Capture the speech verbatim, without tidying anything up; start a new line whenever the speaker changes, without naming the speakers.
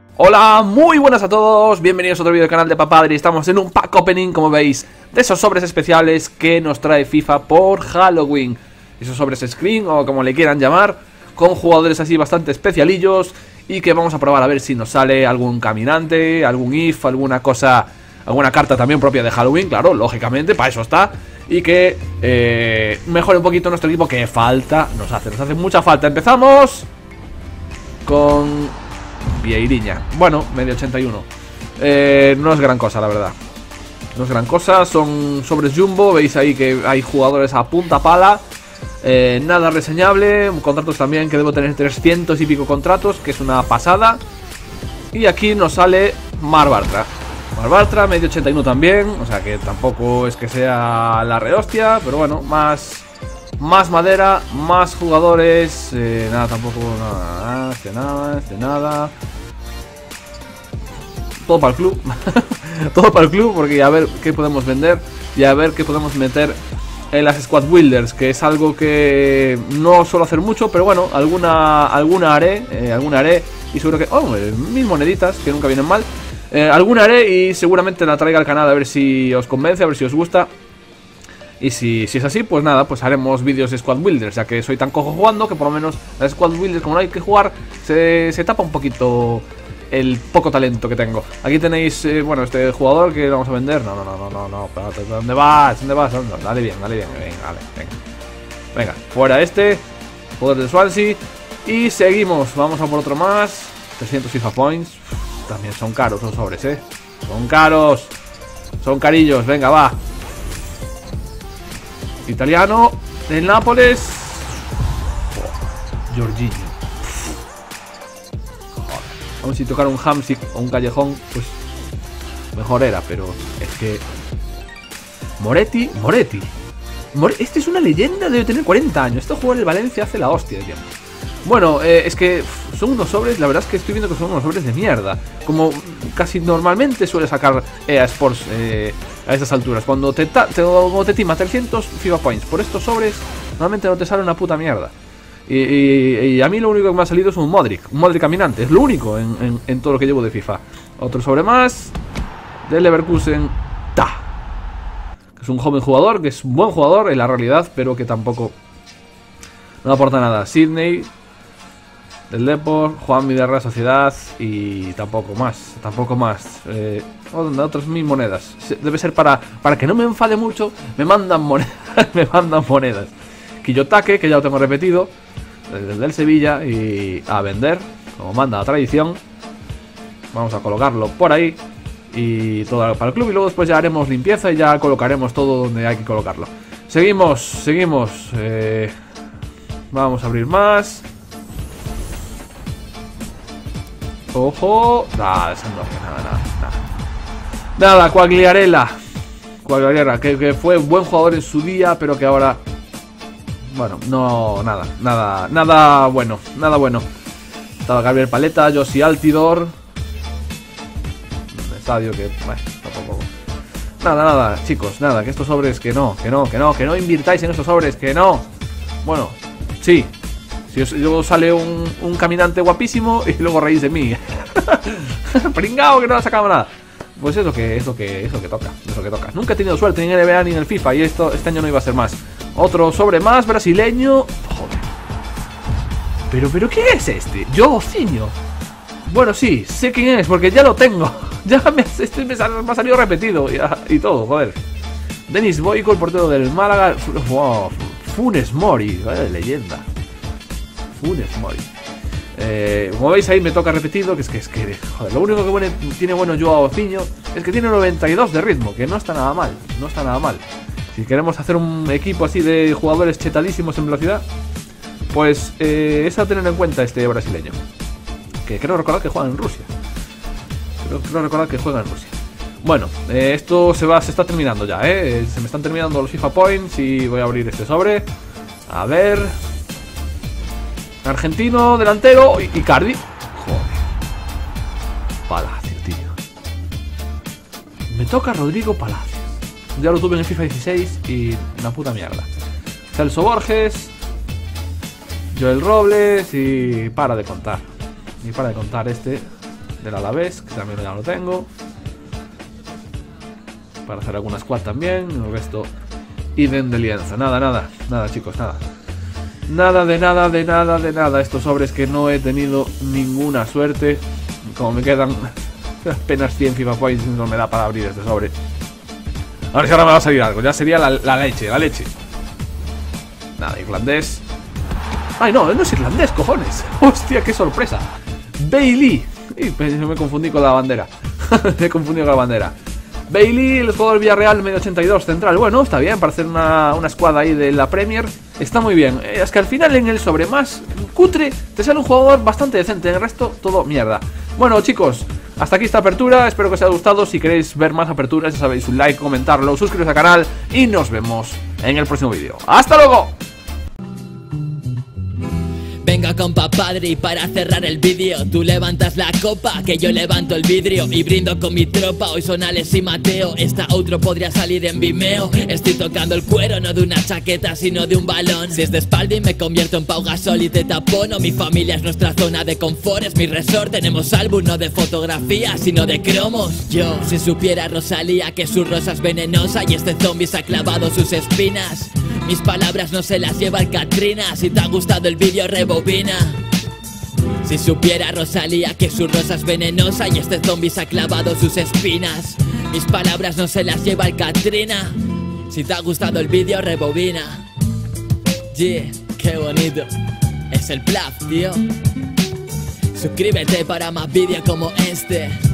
Hola, muy buenas a todos, bienvenidos a otro vídeo del canal de Papadri. Estamos en un pack opening, como veis, de esos sobres especiales que nos trae FIFA por Halloween. Esos sobres screen, o como le quieran llamar, con jugadores así bastante especialillos. Y que vamos a probar a ver si nos sale algún caminante, algún if, alguna cosa, alguna carta también propia de Halloween, claro, lógicamente, para eso está. Y que eh, mejore un poquito nuestro equipo, que falta nos hace, nos hace mucha falta. Empezamos con Vieiriña, bueno, medio ochenta y uno. eh, No es gran cosa, la verdad. No es gran cosa, son sobres jumbo. Veis ahí que hay jugadores a punta pala. eh, Nada reseñable. Contratos también, que debo tener trescientos y pico contratos, que es una pasada. Y aquí nos sale Mar Bartra. Mar Bartra, medio ochenta y uno también. O sea que tampoco es que sea la rehostia, pero bueno, más... Más madera, más jugadores. eh, Nada, tampoco, nada, nada, este nada, este nada. Todo para el club. Todo para el club, porque a ver qué podemos vender y a ver qué podemos meter en las Squad Builders, que es algo que no suelo hacer mucho, pero bueno, alguna alguna haré, eh, alguna haré y seguro que... Oh, mil moneditas, que nunca vienen mal. eh, Alguna haré y seguramente la traiga al canal a ver si os convence, a ver si os gusta. Y si, si es así, pues nada, pues haremos vídeos de Squad Builders, ya que soy tan cojo jugando que por lo menos las Squad Builders, como no hay que jugar, se, se tapa un poquito el poco talento que tengo. Aquí tenéis, eh, bueno, este jugador que vamos a vender. No, no, no, no, no, no, espérate, ¿dónde vas? ¿Dónde vas? No, dale bien, dale bien, venga, dale, venga. Venga, fuera este, jugador de Swansea. Y seguimos, vamos a por otro más. trescientos FIFA Points. Uf, también son caros los sobres, eh. Son caros. Son carillos, venga, va. Italiano del Nápoles. Oh, Jorginho. Joder. Aún si tocar un Hamsik o un Callejón, pues mejor era, pero es que Moretti, Moretti More... Este es una leyenda, debe tener cuarenta años. Este jugador del Valencia hace la hostia de tiempo. Bueno, eh, es que ff, son unos sobres, la verdad es que estoy viendo que son unos sobres de mierda, como casi normalmente suele sacar E A Sports eh, a estas alturas. Cuando te, ta te, cuando te tima trescientos FIFA Points por estos sobres, normalmente no te sale una puta mierda. Y, y, y a mí lo único que me ha salido es un Modric, un Modric caminante, es lo único en, en, en todo lo que llevo de FIFA. Otro sobre más, del Leverkusen, Ta, que es un joven jugador, que es un buen jugador en la realidad, pero que tampoco no aporta nada. Sydney del Depor, Juanmi de Real Sociedad y tampoco más, tampoco más. Eh, otras mil monedas. Debe ser para, para que no me enfade mucho, me mandan monedas, me mandan monedas. Kiyotake, que ya lo tengo repetido, desde del Sevilla, y a vender, como manda la tradición. Vamos a colocarlo por ahí y todo para el club, y luego después ya haremos limpieza y ya colocaremos todo donde hay que colocarlo. Seguimos, seguimos. Eh, vamos a abrir más. Ojo. Nada, nada, nada, nada. Nada, Quagliarella. Quagliarella, que, que fue buen jugador en su día, pero que ahora... Bueno, no, nada, nada, nada bueno, nada bueno. Estaba Gabriel Paletta, Josie Altidor. Un estadio que... Bueno, tampoco... Nada, nada, chicos, nada, que estos sobres que no, que no, que no, que no invirtáis en estos sobres, que no. Bueno, sí. Si os, luego sale un, un caminante guapísimo y luego reís de mí. Pringao, que no ha sacado nada. Pues es lo que, es lo que, es lo que toca, es lo que toca. Nunca he tenido suerte ni en N B A ni en el FIFA, y esto este año no iba a ser más. Otro sobre más brasileño. Joder. Pero, pero, ¿qué es este? Jocinho. Bueno, sí, sé quién es, porque ya lo tengo. Ya me, este me, me ha salido repetido y, y todo, joder. Denis Boyko, el portero del Málaga. Wow, Funes Mori, vaya leyenda. Funes Mori. Eh, como veis ahí me toca repetido, que es que es que joder, lo único que bueno, tiene bueno Jocinho es que tiene noventa y dos de ritmo, que no está nada mal, no está nada mal. Si queremos hacer un equipo así de jugadores chetadísimos en velocidad, pues eh, es a tener en cuenta este brasileño, que creo recordar que juega en Rusia. Creo, creo recordar que juega en Rusia. Bueno, eh, esto se va, se está terminando ya, eh. Se me están terminando los FIFA Points y voy a abrir este sobre. A ver. Argentino, delantero, Icardi. Joder. Palacio, tío. Me toca Rodrigo Palacios. Ya lo tuve en el FIFA dieciséis y una puta mierda. Celso Borges, Joel Robles y para de contar. Y para de contar este. del Alavés, que también ya lo tengo. Para hacer alguna squad también. El resto, idem de lienzo. Nada, nada, nada, chicos, nada. Nada de nada, de nada, de nada. Estos sobres que no he tenido ninguna suerte. Como me quedan apenas cien FIFA Points, no me da para abrir este sobre. A ver si ahora me va a salir algo. Ya sería la, la leche, la leche. Nada, irlandés. Ay, no, no es irlandés, cojones. Hostia, qué sorpresa. Bailey. Y me confundí con la bandera. Me he confundido con la bandera. Bailey, el jugador Villarreal, medio ochenta y dos, central. Bueno, está bien para hacer una, una squad ahí de la Premier. Está muy bien. Eh, es que al final en el sobre más cutre te sale un jugador bastante decente. En el resto, todo mierda. Bueno, chicos, hasta aquí esta apertura. Espero que os haya gustado. Si queréis ver más aperturas, ya sabéis, un like, comentarlo, suscribiros al canal. Y nos vemos en el próximo vídeo. ¡Hasta luego!
Venga compa padre, y para cerrar el vídeo tú levantas la copa, que yo levanto el vidrio y brindo con mi tropa. Hoy son Alex y Mateo, esta outro podría salir en Vimeo. Estoy tocando el cuero, no de una chaqueta sino de un balón. Si es de espalda y me convierto en Pau Gasol y te tapono. Mi familia es nuestra zona de confort, es mi resort. Tenemos álbum no de fotografía sino de cromos. Yo, si supiera Rosalía que su rosa es venenosa y este zombie se ha clavado sus espinas, mis palabras no se las lleva el Katrina. Si te ha gustado el vídeo, rebobina. Si supiera Rosalía que su rosa es venenosa y este zombie se ha clavado sus espinas, mis palabras no se las lleva el Katrina. Si te ha gustado el vídeo, rebobina. Yeah, qué bonito. Es el Plaf, tío. Suscríbete para más vídeos como este.